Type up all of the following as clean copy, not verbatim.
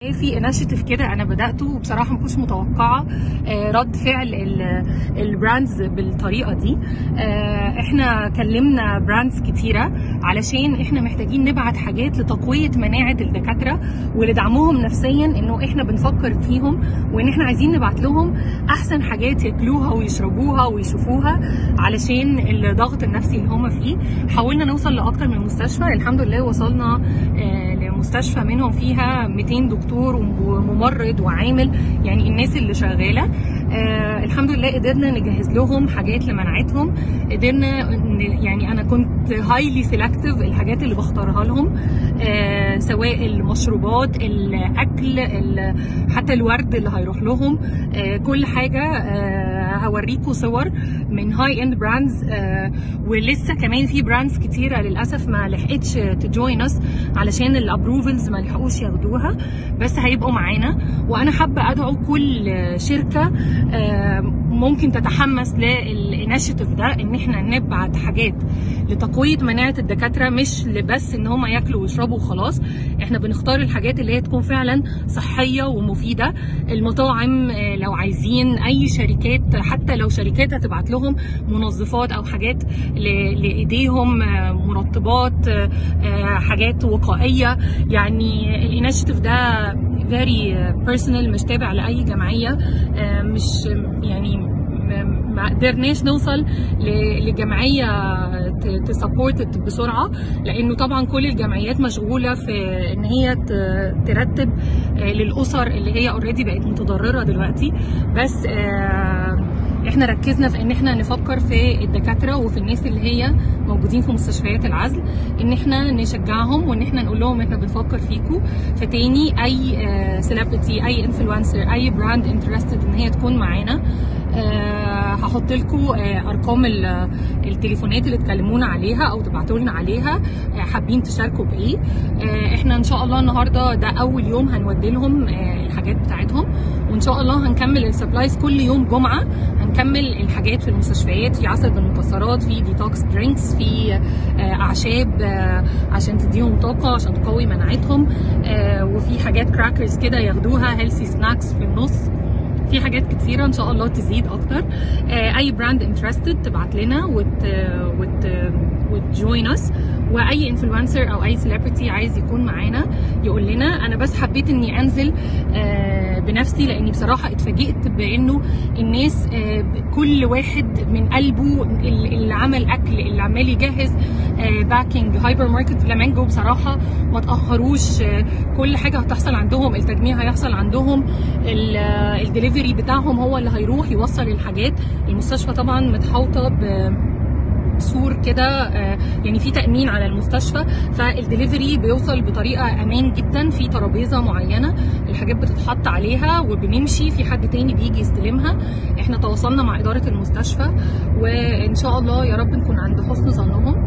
في انشيتيف كده انا بداته وبصراحه ما كنتش متوقعه رد فعل البراندز بالطريقه دي. احنا كلمنا براندز كتيره علشان احنا محتاجين نبعت حاجات لتقويه مناعه الدكاتره ولدعمهم نفسيا، انه احنا بنفكر فيهم وان احنا عايزين نبعت لهم احسن حاجات ياكلوها ويشربوها ويشوفوها علشان الضغط النفسي اللي هم فيه. حاولنا نوصل لاكتر من مستشفى، الحمد لله وصلنا لمستشفى منهم فيها 200 دكتور وممرض وعامل، يعني الناس اللي شغاله. الحمد لله قدرنا نجهز لهم حاجات لمناعتهم، قدرنا يعني انا كنت هايلي سيلكتيف الحاجات اللي بختارها لهم، سواء المشروبات، الاكل، حتى الورد اللي هيروح لهم، كل حاجه. هوريكم صور من هاي اند براندز، ولسه كمان في براندز كتيره للاسف ما لحقتش تجوين اس علشان الابروفلز ما لحقوش ياخدوها، بس هيبقوا معانا. وانا حابه ادعو كل شركه ممكن تتحمس للانشيتيف ده ان احنا نبعت حاجات لتقويه مناعه الدكاتره، مش بس ان هم ياكلوا ويشربوا وخلاص. احنا بنختار الحاجات اللي هي تكون فعلا صحيه ومفيده. المطاعم لو عايزين، اي شركات، حتى لو شركات هتبعت لهم منظفات او حاجات لايديهم، مرطبات، حاجات وقائيه. يعني الانشيتيف ده فيري بيرسونال، مش تابع لاي جمعيه، مش يعني ما قدرناش نوصل لجمعيه تسبورت بسرعه، لانه طبعا كل الجمعيات مشغوله في ان هي ترتب للاسر اللي هي اوريدي بقت متضرره دلوقتي. بس احنا ركزنا في ان احنا نفكر في الدكاتره وفي الناس اللي هي موجودين في مستشفيات العزل، ان احنا نشجعهم وان احنا نقول لهم احنا بنفكر فيكم. فتاني اي سيلبرتي، اي انفلونسر، اي براند انترستد ان هي تكون معانا، هحط لكم ارقام التليفونات اللي تكلمونا عليها او تبعتوا لنا عليها حابين تشاركوا بايه. احنا ان شاء الله النهارده ده اول يوم هنودي لهم الحاجات بتاعتهم، وان شاء الله هنكمل السبلايز كل يوم جمعه. هنكمل الحاجات في المستشفيات، في عسل بالمكسرات، في ديتوكس درينكس، في اعشاب عشان تديهم طاقه عشان تقوي مناعتهم، وفي حاجات كراكرز كده ياخدوها، هيلثي سناكس في النص. في حاجات كتيرة ان شاء الله تزيد اكتر. اي براند انترستد تبعت لنا وتجوين اس، واي انفلونسر او اي سيلبرتي عايز يكون معانا يقول لنا. انا بس حبيت اني انزل بنفسي، لاني بصراحه اتفاجئت بانه الناس كل واحد من قلبه اللي عمل اكل، اللي عمال يجهز باكينج. هايبر ماركت فلامينجو بصراحه ما تاخروش، كل حاجه هتحصل عندهم، التجميع هيحصل عندهم، الدليفري بتاعهم هو اللي هيروح يوصل الحاجات. المستشفى طبعا متحوطه سور كده، يعني في تأمين على المستشفى، فالدليفري بيوصل بطريقة أمان جدا. في ترابيزة معينة الحاجات بتتحط عليها وبنمشي، في حد تاني بيجي يستلمها. احنا تواصلنا مع إدارة المستشفى وإن شاء الله يا رب نكون عند حسن ظنهم.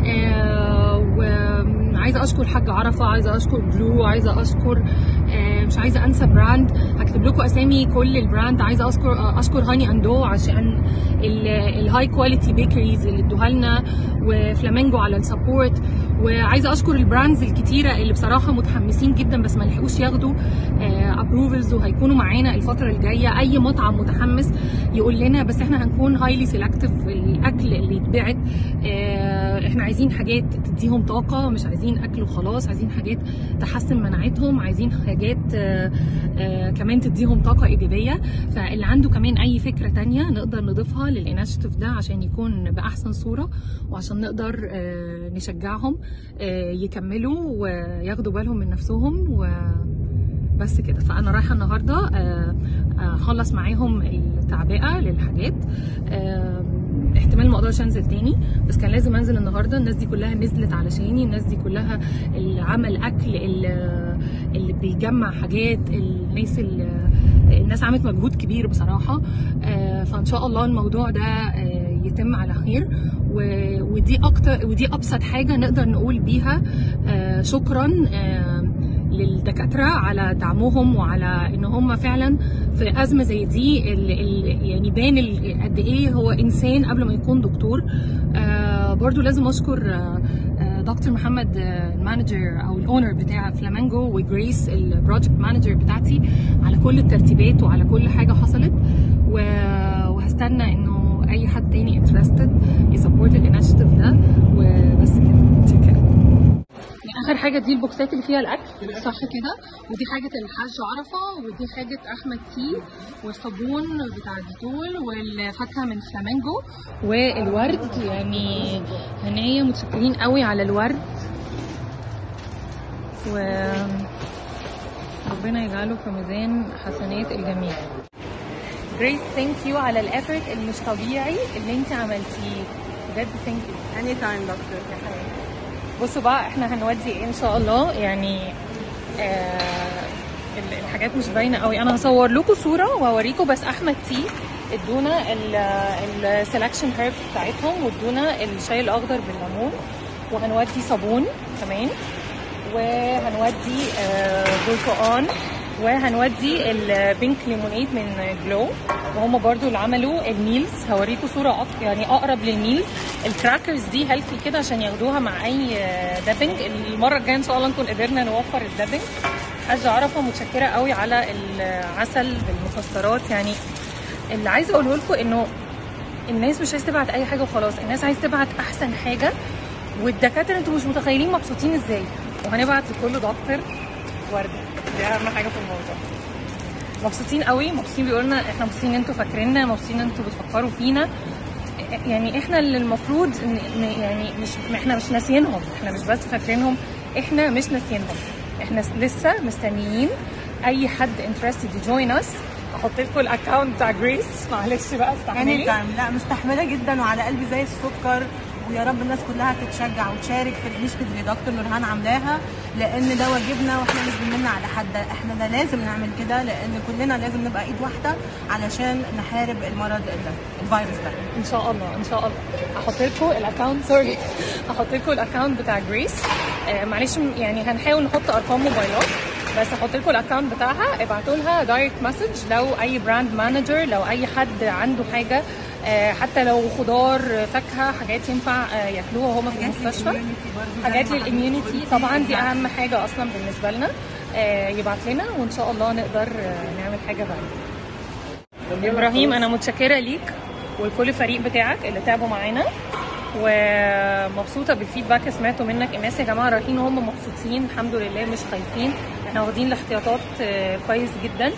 وعايزة أشكر حاج عرفة، عايزة أشكر بلو، عايزة أشكر مش عايزة أنسى براند، هكتب لكم أسامي كل البراند. عايزة أشكر هاني أندو عشان الهاي كواليتي بيكريز اللي ادوها لنا، وفلامينجو على السبورت. وعايزه اشكر البراندز الكتيره اللي بصراحه متحمسين جدا بس ما لحقوش ياخدوا ابروفلز وهيكونوا معانا الفتره الجايه. اي مطعم متحمس يقول لنا، بس احنا هنكون هايلي سيلكتيف في الاكل اللي يتبعت. احنا عايزين حاجات تديهم طاقه، مش عايزين اكل وخلاص، عايزين حاجات تحسن مناعتهم، عايزين حاجات كمان تديهم طاقه ايجابيه. فاللي عنده كمان اي فكره تانية نقدر نضيفها للانشيتيف ده عشان يكون باحسن صوره، وعشان نقدر نشجعهم يكملوا وياخدوا بالهم من نفسهم وبس كده. فانا رايحه النهارده اخلص معاهم التعبئه للحاجات. احتمال ما اقدرش انزل تاني، بس كان لازم انزل النهارده. الناس دي كلها نزلت علشاني، الناس دي كلها اللي عمل اكل، اللي بيجمع حاجات، الناس عملت مجهود كبير بصراحه. فان شاء الله الموضوع ده يتم على خير، ودي ابسط حاجه نقدر نقول بيها شكرا للدكاتره على دعمهم، وعلى ان هم فعلا في ازمه زي دي يعني بان قد ايه هو انسان قبل ما يكون دكتور. برضو لازم اشكر دكتور محمد المانجر او الاونر بتاع فلامينجو، وجريس البروجكت مانجر بتاعتي، على كل الترتيبات وعلى كل حاجه حصلت. وهستنى انه اي حد تاني انترستد يسبورت الانشيتيف ده. وبس كده. اخر حاجه دي البوكسات اللي فيها الاكل، صح كده؟ ودي حاجه الحاج عرفه، ودي حاجه احمد تي، والصابون بتاع الديتول، والفاكهه من فلامينجو، والورد. يعني هنيه متشكرين قوي على الورد، وربنا يجعله في ميزان حسنات الجميع. جريس ثانك يو على الافورت اللي مش طبيعي اللي انت عملتيه، بجد ثانك يو. اني تايم دكتور. بصوا بقى احنا هنودي ايه ان شاء الله. يعني الحاجات مش باينه قوي، انا هصور لكم صوره واوريكم. بس احمد تي ادونا السelection هيرب بتاعتهم، وادونا الشاي الاخضر بالليمون، وهنودي صابون كمان، وهنودي برتقان، وهنودي البينك ليمونيد من جلو، وهم برضو اللي عملوا الميلز. هوريكم صوره يعني اقرب للميلز. الكراكرز دي هيلثي كده عشان ياخدوها مع اي دابنج. المره الجايه ان شاء الله نكون قدرنا نوفر الدابنج. حاجه عرفه متشكره قوي على العسل بالمكسرات. يعني اللي عايزه اقوله لكم انه الناس مش عايزه تبعت اي حاجه وخلاص، الناس عايزه تبعت احسن حاجه، والدكاتره انتوا مش متخيلين مبسوطين ازاي. وهنبعت لكل دكتور ورده، دي اهم حاجه في الموضوع. مبسوطين قوي، مبسوطين بيقولوا لنا احنا مبسوطين ان انتوا فاكريننا، مبسوطين ان انتوا بتفكروا فينا. يعني احنا اللي المفروض يعني احنا مش ناسيينهم، احنا مش بس فاكرينهم، احنا مش ناسيينهم، احنا لسه مستنيين اي حد انترستد يجوين اس. هحط لكم الاكونت بتاع جريس، معلش بقى استحملي. لا مستحمله جدا وعلى قلبي زي السكر، ويا رب الناس كلها تتشجع وتشارك في الانشيتيف اللي دكتور نورهان عاملاها، لان ده واجبنا واحنا مش بنمنع على حد، احنا ده لازم نعمل كده، لان كلنا لازم نبقى ايد واحده علشان نحارب المرض ده، الفيروس ده. ان شاء الله ان شاء الله. هحط لكم الاكونت، هحط لكم الاكونت بتاع جريس. معلش يعني هنحاول نحط ارقام موبايلات، بس هحط لكم الاكونت بتاعها. ابعتوا لها دايركت مسج لو اي براند مانجر، لو اي حد عنده حاجه، حتى لو خضار، فاكهه، حاجات ينفع ياكلوها وهم في المستشفى، حاجات للاميونيتي طبعا، دي اهم حاجه اصلا بالنسبه لنا. يبعت لنا وان شاء الله نقدر نعمل حاجه بعد. ابراهيم انا متشكره ليك والكل الفريق بتاعك اللي تعبوا معانا، ومبسوطه بالفيدباك اللي سمعته منك. الناس يا جماعه رايحين وهم مبسوطين الحمد لله، مش خايفين، احنا واخدين الاحتياطات كويس جدا.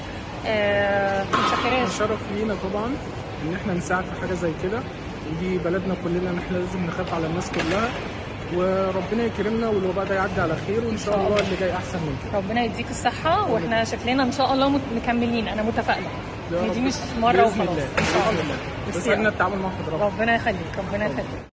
متشكره. شرف لينا طبعا ان احنا نساعد في حاجه زي كده، ودي بلدنا كلنا، ان احنا لازم نخاف على الناس كلها، وربنا يكرمنا والوباء ده يعدي على خير، وان شاء الله اللي جاي احسن من كده. ربنا يديك الصحه، واحنا شكلنا ان شاء الله مكملين، انا متفائله دي مش مره وخلاص ان شاء الله. بس احنا التعامل مع حضرتك. ربنا يخليك، ربنا يخليك.